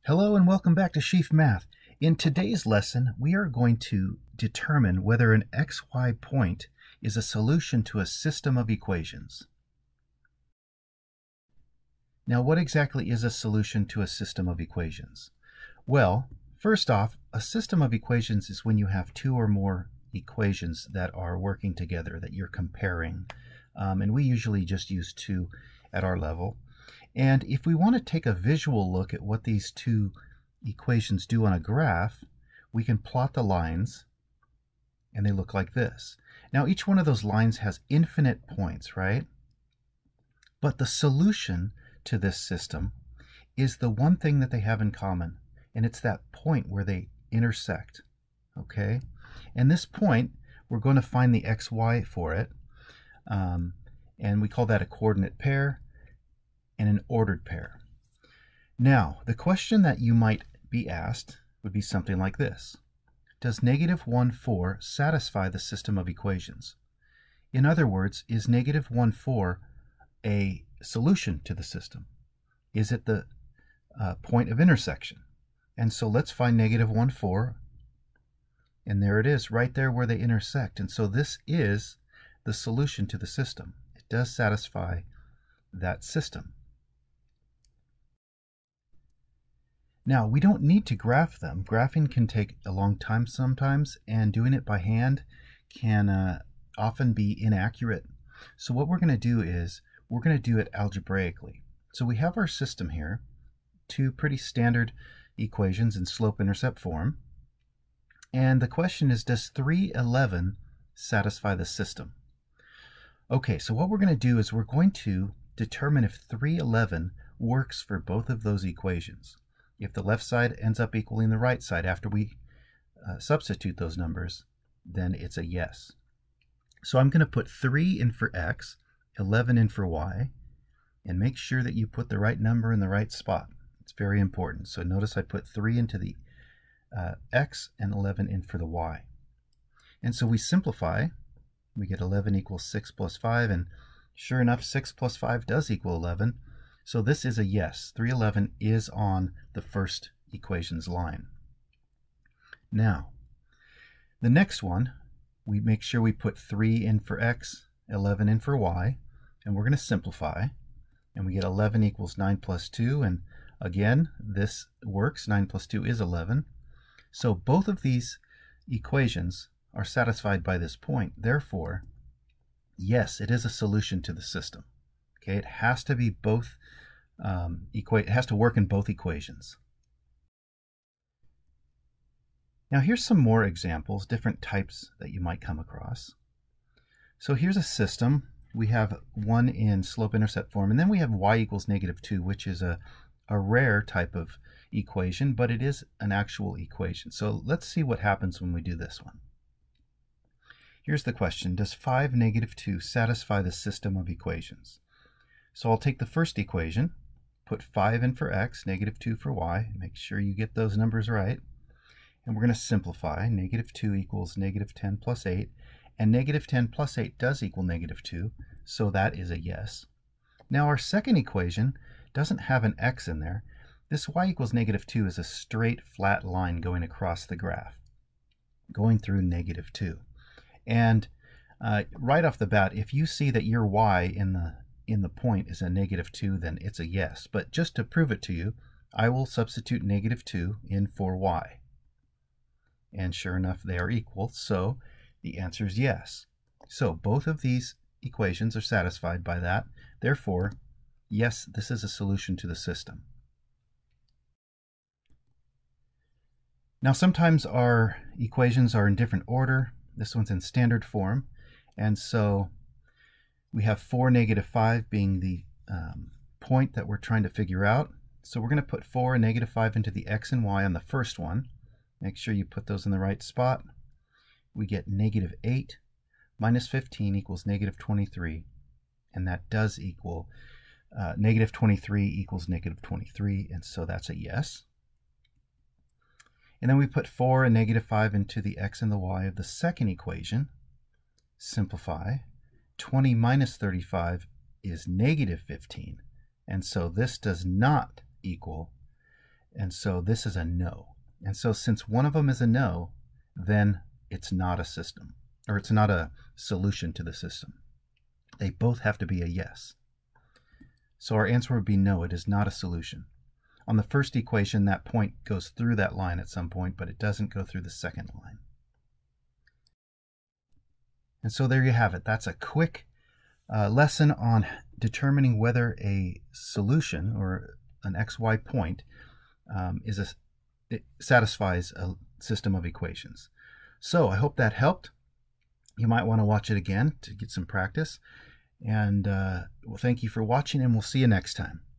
Hello and welcome back to Sheaf Math. In today's lesson, we are going to determine whether an xy point is a solution to a system of equations. Now, what exactly is a solution to a system of equations? Well, first off, a system of equations is when you have two or more equations that are working together, that you're comparing. And we usually just use two at our level. And if we want to take a visual look at what these two equations do on a graph, we can plot the lines, and they look like this. Now, each one of those lines has infinite points, right? But the solution to this system is the one thing that they have in common, and it's that point where they intersect, okay? And this point, we're going to find the xy for it, and we call that a coordinate pair and an ordered pair. Now, the question that you might be asked would be something like this. Does negative 1, 4 satisfy the system of equations? In other words, is negative 1, 4 a solution to the system? Is it the point of intersection? And so let's find negative 1, 4, and there it is, right there where they intersect. And so this is the solution to the system. It does satisfy that system. Now, we don't need to graph them. Graphing can take a long time sometimes, and doing it by hand can often be inaccurate. So what we're going to do is we're going to do it algebraically. So we have our system here, two pretty standard equations in slope-intercept form. And the question is, does 311 satisfy the system? Okay, so what we're going to do is we're going to determine if 311 works for both of those equations. If the left side ends up equaling the right side after we substitute those numbers, then it's a yes. So I'm going to put 3 in for x, 11 in for y, and make sure that you put the right number in the right spot. It's very important. So notice I put 3 into the x and 11 in for the y. And so we simplify. We get 11 equals 6 plus 5, and sure enough, 6 plus 5 does equal 11. So this is a yes. 311 is on the first equation's line. Now, the next one, we make sure we put 3 in for x, 11 in for y, and we're going to simplify. And we get 11 equals 9 plus 2, and again, this works. 9 plus 2 is 11. So both of these equations are satisfied by this point. Therefore, yes, it is a solution to the system. Okay, it has to be both. It has to work in both equations. Now here's some more examples, different types that you might come across. So here's a system. We have one in slope-intercept form, and then we have y equals negative 2, which is a rare type of equation, but it is an actual equation. So let's see what happens when we do this one. Here's the question. Does 5, negative 2 satisfy the system of equations? So I'll take the first equation, put 5 in for x, negative 2 for y. Make sure you get those numbers right. And we're going to simplify. Negative 2 equals negative 10 plus 8. And negative 10 plus 8 does equal negative 2, so that is a yes. Now our second equation doesn't have an x in there. This y equals negative 2 is a straight flat line going across the graph, going through negative 2. And right off the bat, if you see that your y in the point is a negative 2, then it's a yes. But just to prove it to you, I will substitute negative 2 in for y. And sure enough, they are equal, so the answer is yes. So both of these equations are satisfied by that. Therefore, yes, this is a solution to the system. Now sometimes our equations are in different order. This one's in standard form, and so we have 4, negative 5 being the point that we're trying to figure out. So we're going to put 4 and negative 5 into the x and y on the first one. Make sure you put those in the right spot. We get negative 8 minus 15 equals negative 23, and that does equal negative 23 equals negative 23, and so that's a yes. And then we put 4 and negative 5 into the x and the y of the second equation. Simplify. 20 minus 35 is negative 15. And so this does not equal And so this is a no. And so since one of them is a no, then it's not a system, or it's not a solution to the system. They both have to be a yes. So our answer would be no, it is not a solution. On the first equation, that point goes through that line at some point, but it doesn't go through the second line. And so there you have it. That's a quick lesson on determining whether a solution or an XY point it satisfies a system of equations. So I hope that helped. You might want to watch it again to get some practice. And well, thank you for watching, and we'll see you next time.